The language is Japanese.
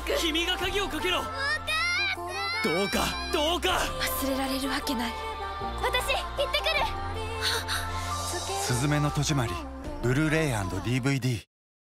く。 君が鍵をかけろ。どうかどうか。 忘れられるわけない。私行ってくる。 すずめの戸締まりブルーレイ&DVD